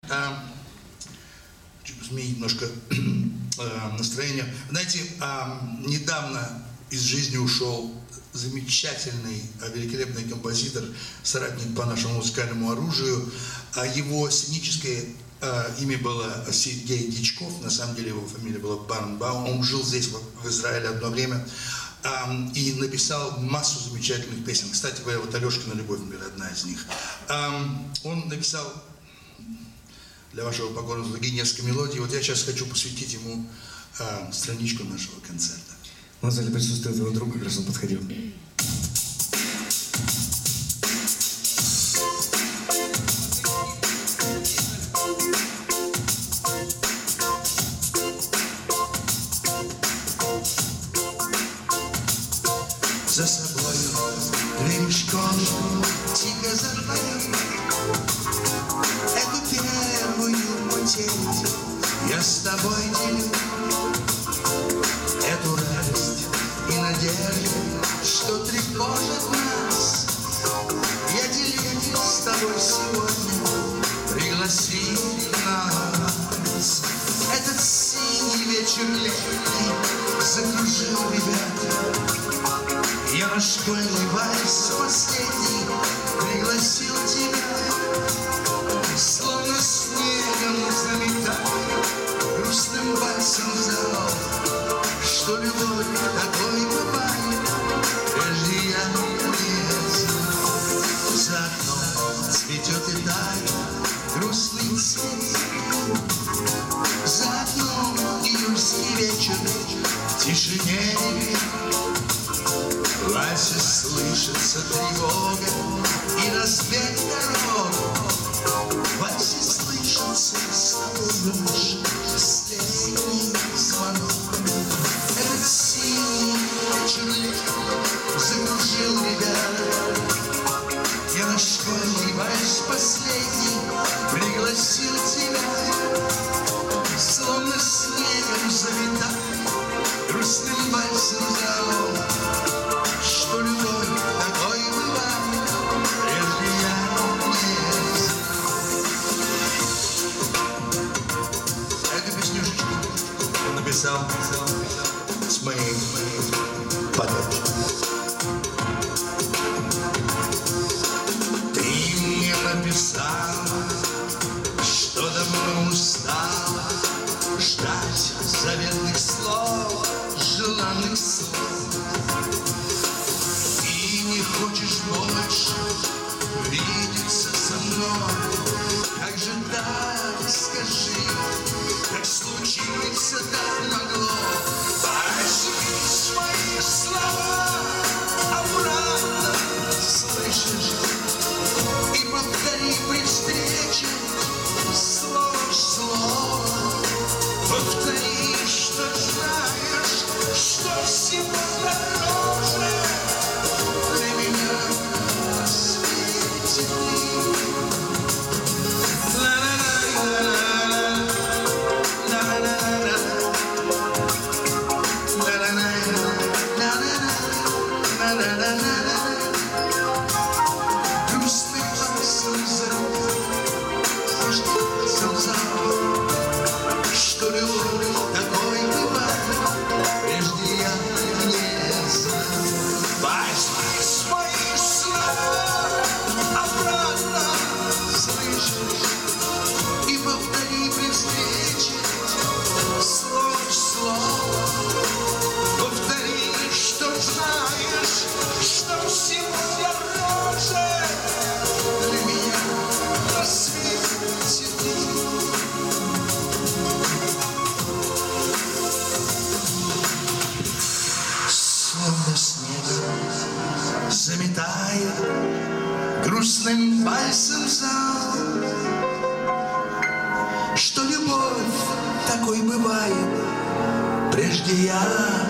Изменить немножко настроение. Знаете, недавно из жизни ушел замечательный, великолепный композитор, соратник по нашему музыкальному оружию. Его сценическое имя было Сергей Дичков, на самом деле его фамилия была Барнбаум. Он жил здесь, в Израиле, одно время, и написал массу замечательных песен. Кстати говоря, вот «Алешкина любовь», например, одна из них. Он написал для вашего покорного слуги несколько мелодий. Вот я сейчас хочу посвятить ему страничку нашего концерта. У нас в зале присутствует его друг, как раз он подходил. За собой ремешком тихо затворил эту первую потерю. Я с тобой делю эту радость и надежду, что тревожит нас. Я делюсь с тобой сегодня, пригласил нас. Этот синий вечер летний закружил ребят. Я на школьный вальс последний пригласил тебя. Словно снегом заметая грустным вальсом в зал, что любовь такой бывает, прежде я не знал. За окном цветет и тает грустный цвет. За окном июльский вечер в тишине ревет. В вальсе слышится тревога и разбег дорог. В вальсе слышится с тобой наш последний звонок. Этот синий вечер летний закружил ребят. Я на школьный вальс последний пригласил тебя. Словно снегом заметая грустным вальсом зал, что любовь такой бывает, прежде я не знал. Эту песнюшечку он написал с моей подачи. Ты мне написал, что давно устала ждать заветных слов, желанных слов. И не хочешь больше видеться со мной. Как же так, скажи, как случилось, так могло. Возьми свои слова обратно, слышишь, и повтори при встрече слово в слово. Повтори, что знаешь, что всего дороже для меня на свете ты. Грустный вальсом что любовь такой бывает, прежде я не знал. Возьми свои слова обратно, слышишь, и повтори при встрече слово в слово. Повтори, что знаешь, что всего дороже для меня на свете ты. Словно снег заметая грустным вальсом зал, что любовь такой бывает, прежде я